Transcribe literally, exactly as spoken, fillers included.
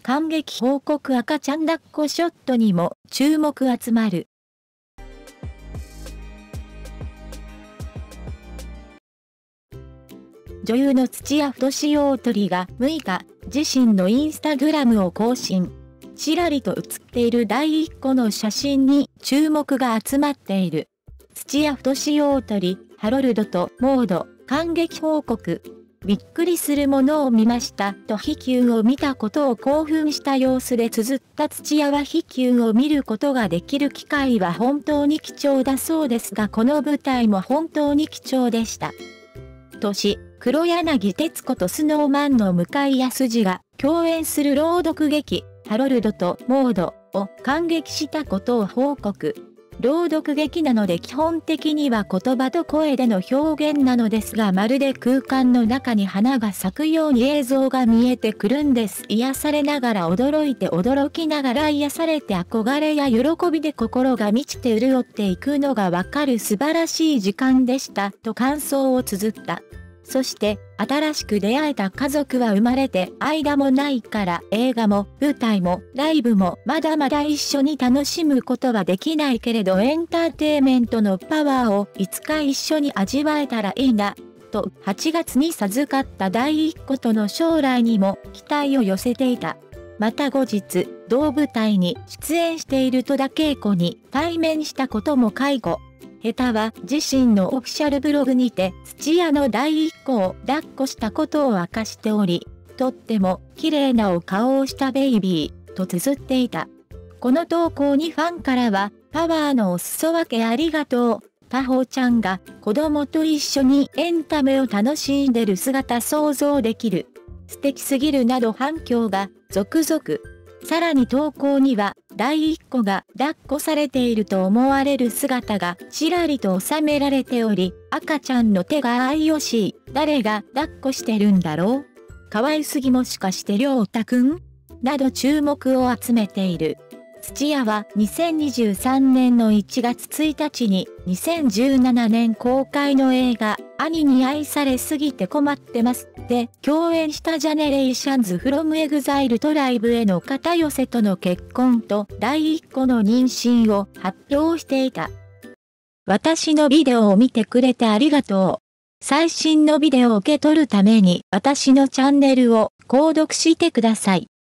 感激報告赤ちゃん抱っこショットにも注目集まる。女優の土屋太志大鳥がむいか、自身のインスタグラムを更新。ちらりと写っている第一子の写真に注目が集まっている。土屋太志大鳥、ハロルドとモード、感激報告。びっくりするものを見ましたと飛球を見たことを興奮した様子で綴った土屋は飛球を見ることができる機会は本当に貴重だそうですがこの舞台も本当に貴重でした。年、黒柳徹子とスノーマンの向井康二が共演する朗読劇ハロルドとモードを感激したことを報告。朗読劇なので基本的には言葉と声での表現なのですがまるで空間の中に花が咲くように映像が見えてくるんです。癒されながら驚いて驚きながら癒されて憧れや喜びで心が満ちて潤っていくのがわかる素晴らしい時間でしたと感想を綴った。そして、新しく出会えた家族は生まれて間もないから映画も舞台もライブもまだまだ一緒に楽しむことはできないけれどエンターテイメントのパワーをいつか一緒に味わえたらいいな、とはちがつに授かった第一子との将来にも期待を寄せていた。また後日、同舞台に出演している戸田恵子に対面したことも介護。ヘタは自身のオフィシャルブログにて土屋の第一子を抱っこしたことを明かしており、とっても綺麗なお顔をしたベイビーと綴っていた。この投稿にファンからはパワーのお裾分けありがとう。たほちゃんが子供と一緒にエンタメを楽しんでる姿想像できる。素敵すぎるなど反響が続々。さらに投稿には第一子が抱っこされていると思われる姿がちらりと収められており、赤ちゃんの手が愛おしい。誰が抱っこしてるんだろう？可愛すぎもしかしてりょうたくん？など注目を集めている。土屋はにせんにじゅうさんねんのいちがつついたちににせんじゅうななねん公開の映画兄に愛されすぎて困ってますで共演したジャネレーションズフロムエグザイルとライブへの片寄せとの結婚と第一子の妊娠を発表していた。私のビデオを見てくれてありがとう。最新のビデオを受け取るために私のチャンネルを購読してください。